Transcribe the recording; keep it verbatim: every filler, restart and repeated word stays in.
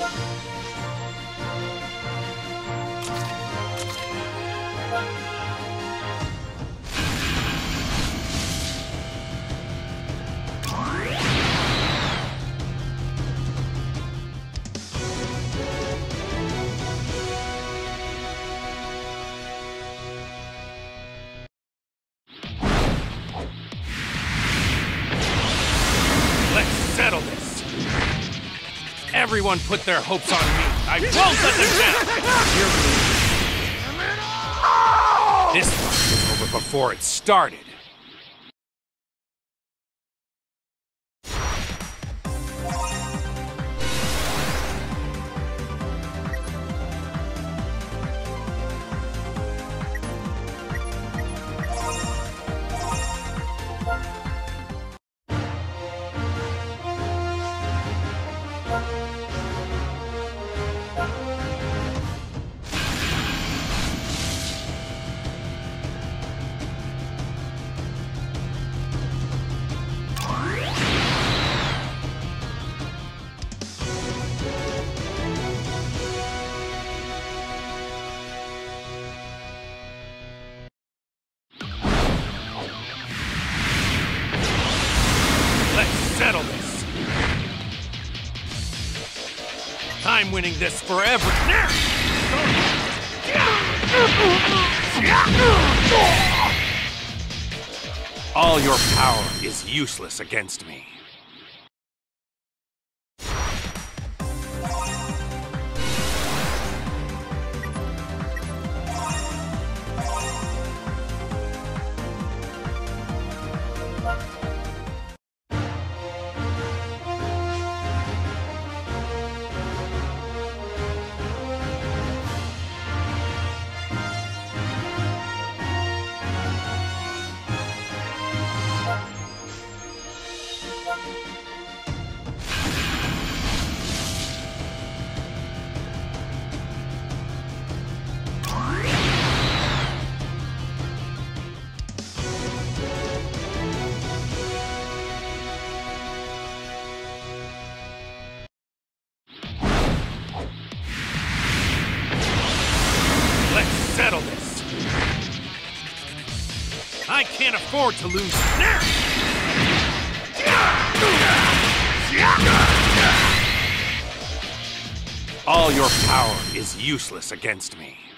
Settle this. Everyone put their hopes on me. I won't let them down. This fight was over before it started. Settle this. I'm winning this forever. All your power is useless against me. Settle this. I can't afford to lose. All your power is useless against me.